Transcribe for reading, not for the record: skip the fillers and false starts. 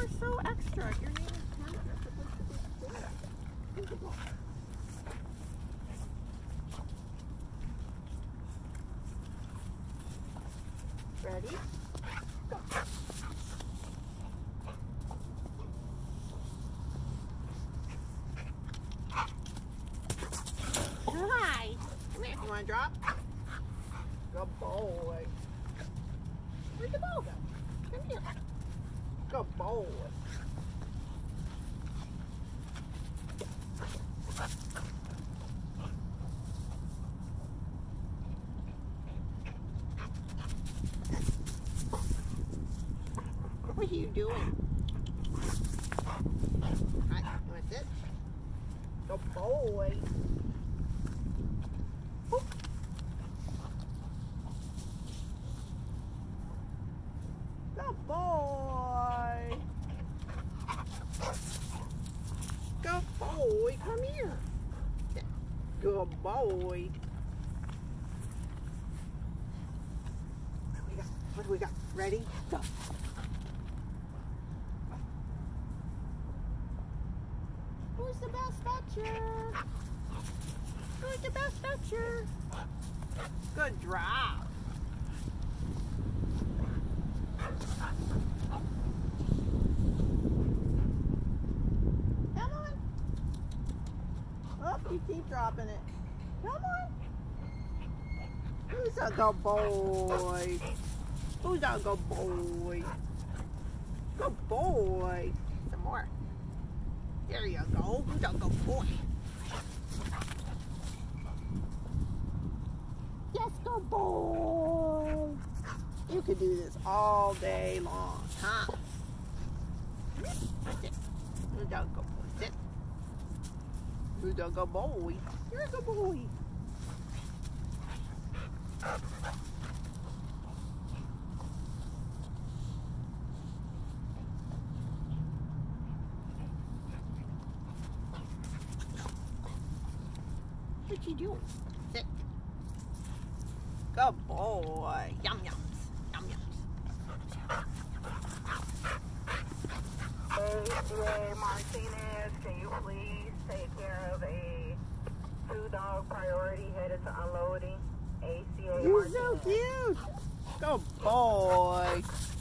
are so extra. Your name is Hannah. You're supposed to be there. Here's the ball. Ready? Go. Hi. Come here. You want to drop? Good boy. Where'd the ball go? Come here. Good boy. What are you doing? Hi, what's it? Good boy. Boop. Good boy. Good boy. Come here. Good boy. What do we got? Ready? Go. Who's the best fetcher? Who's the best fetcher? Good drop. Come on. Oh, you keep dropping it. Come on. Who's a good boy? Who's a good boy? Good boy. Some more. There you go. Who's a good boy? Yes, good boy. You could do this all day long, huh? Sit. Who's a good boy? Sit. Who's a good boy? You're a good boy. What you doing? Sit. Good boy. Yum yums. Yum yums. ACA Martinez, can you please take care of a 2-dog priority headed to unloading? ACA You're Martinez. so cute. Good boy.